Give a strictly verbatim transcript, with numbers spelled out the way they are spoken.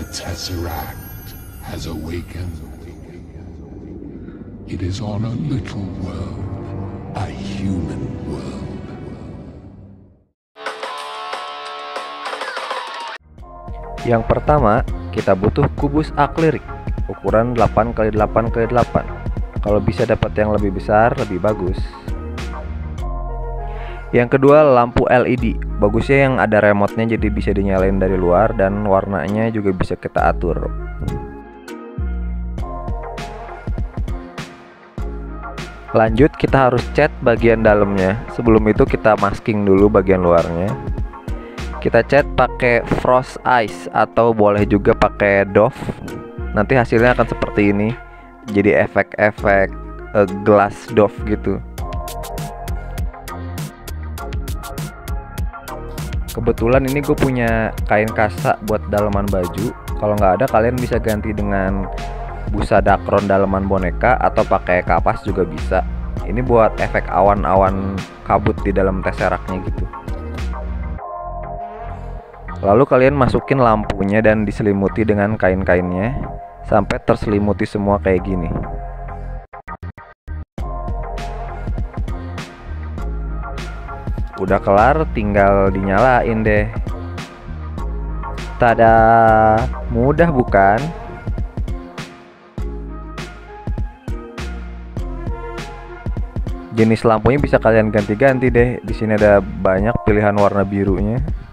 Tesseract has awakened. It is on a little world, a human world. Yang pertama, kita butuh kubus akrilik ukuran delapan kali delapan kali delapan. Kalau bisa dapat yang lebih besar, lebih bagus. Yang kedua, lampu L E D. Bagusnya yang ada remote-nya, jadi bisa dinyalain dari luar dan warnanya juga bisa kita atur. Lanjut, kita harus cat bagian dalamnya. Sebelum itu kita masking dulu bagian luarnya. Kita cat pakai frost ice atau boleh juga pakai doff. Nanti hasilnya akan seperti ini. Jadi efek-efek uh, glass doff gitu. Kebetulan ini gue punya kain kasa buat dalaman baju. Kalau nggak ada, kalian bisa ganti dengan busa dakron dalaman boneka atau pakai kapas juga bisa. Ini buat efek awan-awan kabut di dalam tesseraknya gitu. Lalu kalian masukin lampunya dan diselimuti dengan kain-kainnya sampai terselimuti semua kayak gini. Udah kelar, tinggal dinyalain deh. Tada, mudah bukan? Jenis lampunya bisa kalian ganti-ganti deh. Di sini ada banyak pilihan warna birunya.